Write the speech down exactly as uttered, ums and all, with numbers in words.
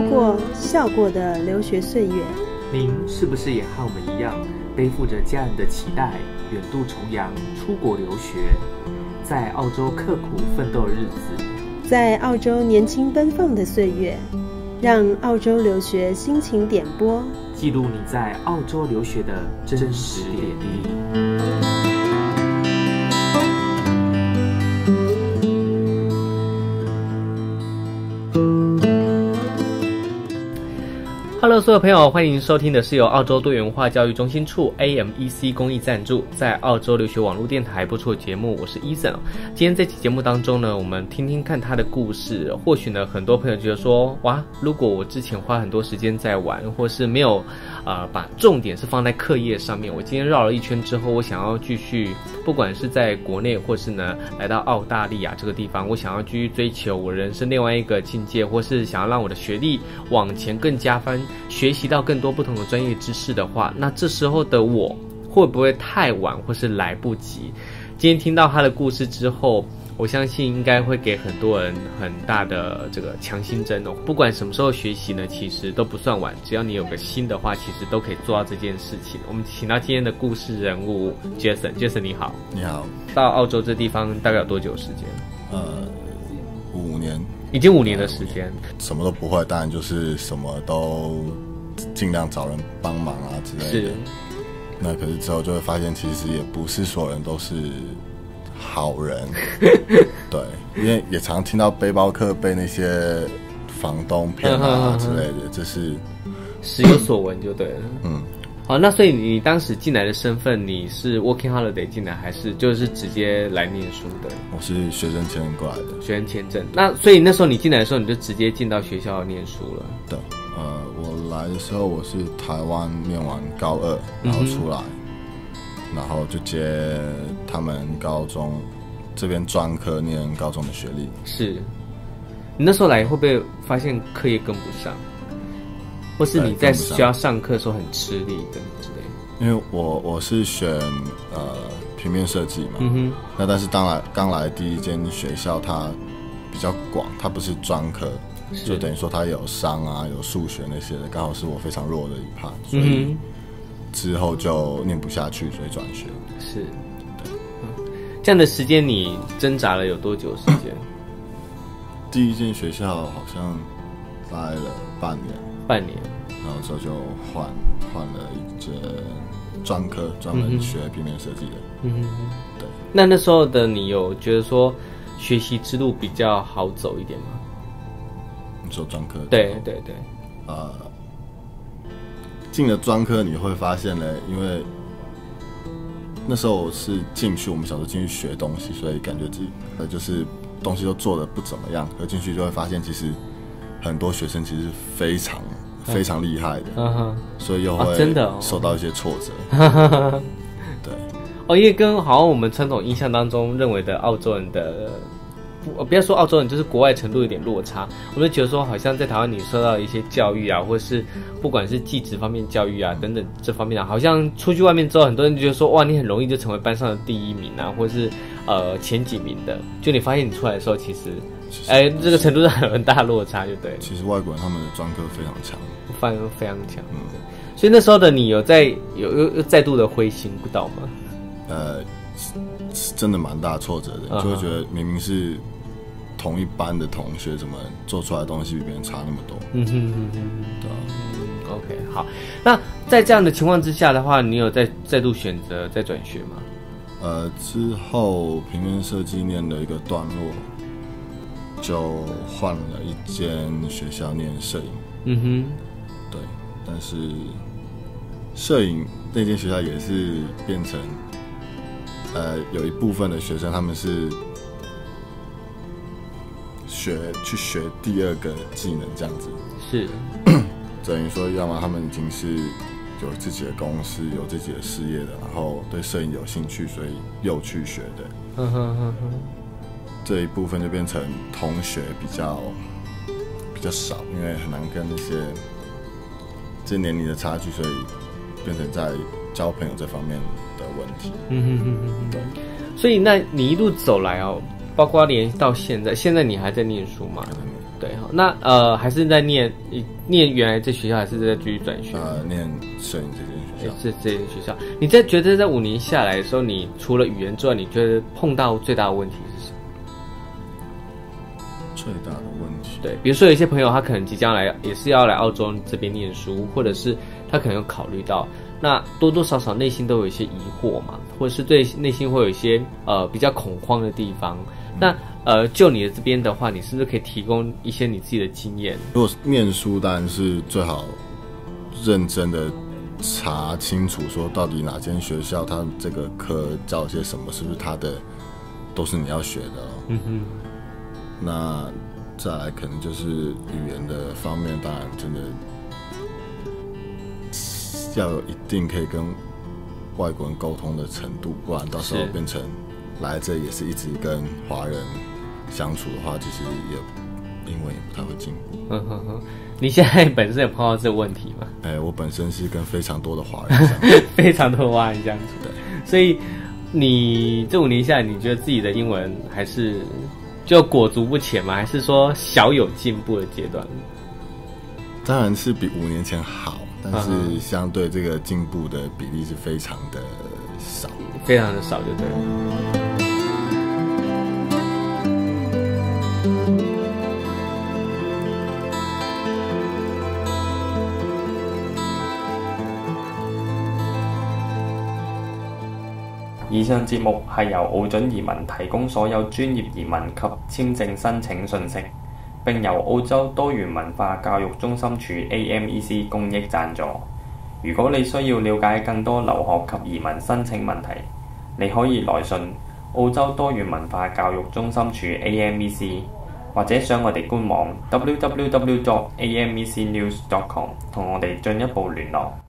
过、笑过的留学岁月。 您是不是也和我们一样，背负着家人的期待，远渡重洋，出国留学，在澳洲刻苦奋斗的日子， 在澳洲年轻奔放的岁月，让澳洲留学心情点播， 记录你在澳洲留学的真实点滴。Hello， 所有朋友，欢迎收听的是由澳洲多元文化教育中心处 A M E C 公益赞助，在澳洲留学网络电台播出的节目。我是 Eason。今天这期节目当中呢，我们听听看他的故事。或许呢，很多朋友觉得说，哇，如果我之前花很多时间在玩，或是没有呃把重点是放在课业上面，我今天绕了一圈之后，我想要继续，不管是在国内，或是呢来到澳大利亚这个地方，我想要继续追求我人生另外一个境界，或是想要让我的学历往前更加分。学习到更多不同的专业知识的话，那这时候的我会不会太晚或是来不及？今天听到他的故事之后，我相信应该会给很多人很大的这个强心针哦。不管什么时候学习呢，其实都不算晚，只要你有个心的话，其实都可以做到这件事情。我们请到今天的故事人物 Jason，Jason 你好。 你好。 到澳洲这地方大概有多久时间？ 呃，五年。 已经五年的时间， 什么都不会，当然就是什么都尽量找人帮忙啊之类的。是。那可是之后就会发现，其实也不是所有人都是好人。对，因为也常听到背包客被那些房东骗啊之类的，这是时有所闻就对了。 嗯。 好，那所以你当时进来的身份，你是 working holiday 进来，还是就是直接来念书的？ 我是学生签过来的。 学生签证。那所以那时候你进来的时候，你就直接进到学校念书了？ 对，呃，我来的时候我是台湾念完高二，然后出来，嗯、然后就接他们高中这边专科念高中的学历。 是，你那时候来会不会发现课业跟不上？或是你在学校上课的时候很吃力等之类的？ 因为我我是选呃平面设计嘛， 嗯哼， 那但是当来刚来第一间学校它比较广，它不是专科，就等于说它有商啊有数学那些的，刚好是我非常弱的一 part， 所以之后就念不下去，所以转学。 是，对，嗯，这样的时间你挣扎了有多久时间？ 第一间学校好像待了半年。 半年， 然后之后就换换了一间专科，专门学平面设计的。嗯哼，对。 那那时候的你有觉得说学习之路比较好走一点吗？ 你说专科？ 对对对。 呃，进了专科你会发现呢，因为那时候我是进去，我们小时候进去学东西，所以感觉自己呃就是东西都做得不怎么样，可进去就会发现其实。很多学生其实是非常非常厉害的，嗯、所以又会真的受到一些挫折。哦、对， 哦，因为跟好像我们传统印象当中认为的澳洲人的，不不要说澳洲人，就是国外程度有点落差。我们就觉得说，好像在台湾你受到一些教育啊，或是不管是技职方面教育啊等等这方面啊，好像出去外面之后，很多人就觉得说，哇，你很容易就成为班上的第一名啊，或是呃前几名的。就你发现你出来的时候，其实。哎、欸，这个程度上有很大落差，就对。 其实外国人他们的专科非常强， 非常非常强。嗯，所以那时候的你有在有又又再度的灰心不到吗？ 呃，是真的蛮大挫折的， uh-huh. 就会觉得明明是同一班的同学，怎么做出来的东西比别人差那么多？嗯哼哼哼，对啊。 嗯 OK， 好。那在这样的情况之下的话，你有再再度选择再转学吗？ 呃，之后平面设计念了一个段落。就换了一间学校念摄影，嗯哼，对，但是摄影那间学校也是变成，呃，有一部分的学生他们是学去学第二个技能这样子，是，等于说，要么他们已经是有自己的公司、有自己的事业的，然后对摄影有兴趣，所以又去学的，嗯哼哼哼。这一部分就变成同学比较比较少，因为很难跟那些这年龄的差距，所以变成在交朋友这方面的问题。嗯哼哼哼，对。所以那你一路走来哦，包括连到现在，现在你还在念书吗？ 对，那呃还是在念念原来这学校，还是在继续转学？ 呃，念摄影这间学校。 是这间学校。你在觉得在五年下来的时候，你除了语言之外，你觉得碰到最大的问题是什么？ 最大的问题， 对，比如说有一些朋友他可能即将来，也是要来澳洲这边念书，或者是他可能有考虑到，那多多少少内心都有一些疑惑嘛，或者是对内心会有一些呃比较恐慌的地方。嗯、那呃，就你的这边的话，你是不是可以提供一些你自己的经验？ 如果念书当然是最好认真的查清楚，说到底哪间学校它这个课教些什么，是不是它的都是你要学的、哦。嗯哼。那再来可能就是语言的方面，当然真的要有一定可以跟外国人沟通的程度，不然到时候变成来这也是一直跟华人相处的话，其实也英文也不太会进步。 嗯哼哼，你现在本身有碰到这个问题吗？ 哎、欸，我本身是跟非常多的华人相处， 非常多的华人相处。 对， 所以你这五年下来，你觉得自己的英文还是就裹足不前吗？还是说小有进步的阶段？ 当然是比五年前好，但是相对这个进步的比例是非常的少， 非常的少，就对了。 以上節目係由澳準移民提供所有專業移民及簽證申請信息，並由澳洲多元文化教育中心處 A M E C 公益贊助。如果你需要了解更多留學及移民申請問題，你可以來信澳洲多元文化教育中心處 A M E C， 或者上我哋官網 w w w dot a m e c news dot com 同我哋進一步聯絡。